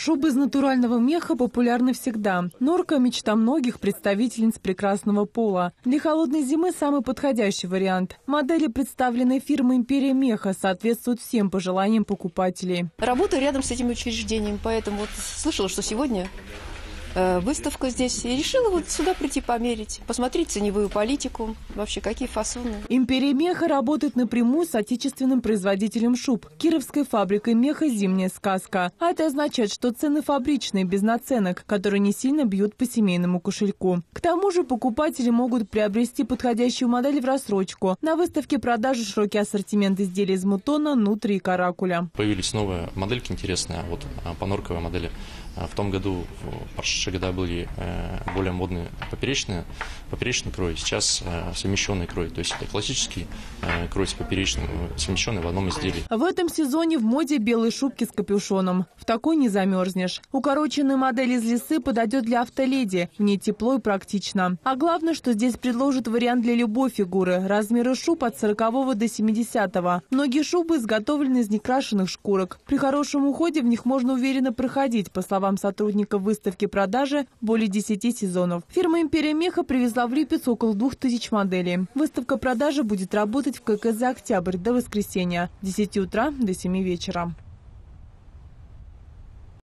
Шубы из натурального меха популярны всегда. Норка – мечта многих представительниц прекрасного пола. Для холодной зимы самый подходящий вариант. Модели, представленные фирмой «Империя меха», соответствуют всем пожеланиям покупателей. Работаю рядом с этим учреждением, поэтому вот слышала, что сегодня выставка здесь. И решила вот сюда прийти померить, посмотреть ценевую политику, вообще какие фасоны. «Империя меха» работает напрямую с отечественным производителем шуб – кировской фабрикой меха «Зимняя сказка». А это означает, что цены фабричные, без наценок, которые не сильно бьют по семейному кошельку. К тому же покупатели могут приобрести подходящую модель в рассрочку. На выставке продажи широкий ассортимент изделий из мутона, нутри и каракуля. Появились новые модельки интересные, вот по норковой модели. В том году, в прошедшие года были более модные поперечный крой, сейчас совмещенный крой. То есть это классический крой с поперечным, совмещенный в одном изделии. В этом сезоне в моде белые шубки с капюшоном. В такой не замерзнешь. Укороченная модель из лисы подойдет для автоледи. В ней тепло и практично. А главное, что здесь предложат вариант для любой фигуры. Размеры шуб от 40 до 70. Многие шубы изготовлены из некрашенных шкурок. При хорошем уходе в них можно уверенно проходить, по словам сотрудников выставки продажи, более 10 сезонов. Фирма «Империя меха» привезла в Липецк около 2000 моделей. Выставка продажи будет работать в ККЗ «Октябрь» до воскресенья с 10 утра до 7 вечера.